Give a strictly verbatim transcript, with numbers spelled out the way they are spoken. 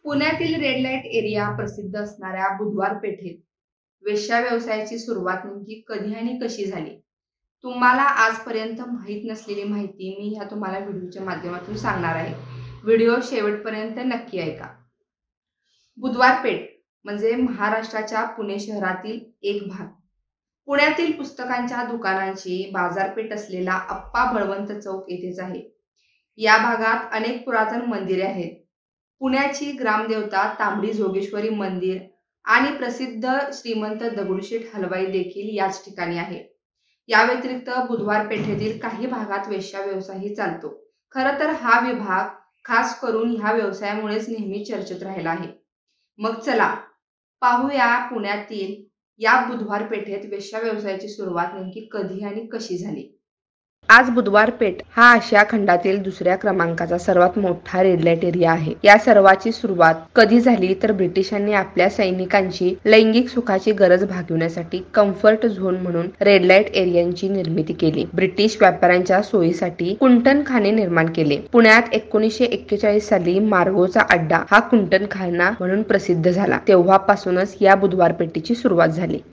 पुण्यातील red light area प्रसिद्ध असणाऱ्या बुधवार पेठेत वेश्या व्यवसायाची सुरुवात नेमकी कधी आणि कशी झाली? तुम्हाला आजपर्यंत माहीत नसलेली माहिती मी ह्या तुम्हाला व्हिडिओच्या माध्यमातून सांगणार आहे. व्हिडिओ शेवटपर्यंत नक्की ऐका. बुधवार पेठ म्हणजे महाराष्ट्राच्या पुणे शहरातील एक भाग. पुण्यातील पुस्तकांच्या दुकानांची बाजारपेठ असलेला अप्पा बळवंत चौक येथेच आहे. या भागात अनेक पुरातन मंदिरे आहेत. पुण्याची ग्रामदेवता तांबडी जोगेश्वरी मंदिर आणि प्रसिद्ध श्रीमंत दगडूशेठ हलवाई देखील याच ठिकाणी आहे. या व्यतिरिक्त बुधवार पेठेतील काही भागात वेश्या व्यवसायही चालतो. खरं तर हा विभाग खास करून ह्या व्यवसायामुळेच नेहमी चर्चेत राहिला आहे. मग चला पाहूया पुण्यातील या बुधवार पेठेत वेश्या व्यवसायाची सुरुवात नेमकी कधी आणि कशी झाली. आज बुधवार पेठ हा आशिया खंडातील दुसऱ्या क्रमांकाचा सर्वात मोठा रेड लाईट एरिया आहे. या सर्वाची सुरुवात कधी झाली तर ब्रिटिशांनी आपल्या सैनिकांची लैंगिक सुखाची गरज भागविण्यासाठी कम्फर्ट झोन म्हणून रेड लाईट एरियांची निर्मिती केली. ब्रिटिश व्यापाऱ्यांच्या सोयीसाठी कुंटनखाने निर्माण केले. पुण्यात एकोणीसशे एक्केचाळीस साली मार्गोचा अड्डा हा कुंटनखाना म्हणून प्रसिद्ध झाला. तेव्हापासूनच या बुधवार पेठेची सुरुवात झाली.